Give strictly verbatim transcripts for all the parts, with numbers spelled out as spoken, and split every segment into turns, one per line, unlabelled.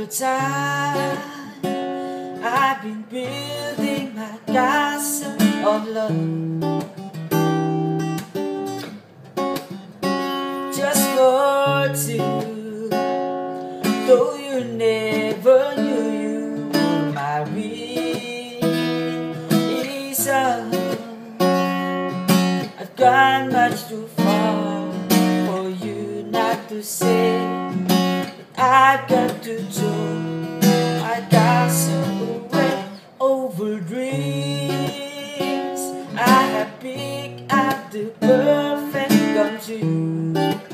time I've been building my castle of love, just for two. Though you never knew you were my reason, I've gone much too far for you not to say that I've got to throw my castle away over dreams I have picked up the perfect come true.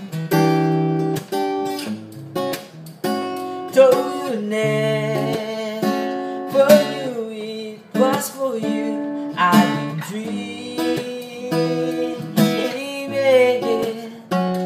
Though you never knew it was for you, I've been dreaming.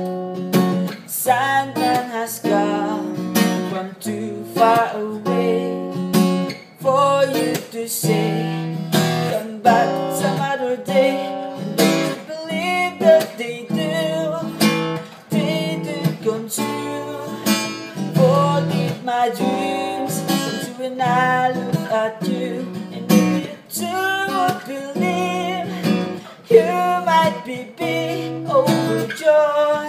Sundown has come from too far away for you to say, come back some other day. And if you believe that they do, they do come true. Forgive my dreams come true when I look at you. And if you too would believe, you might be big overjoyed.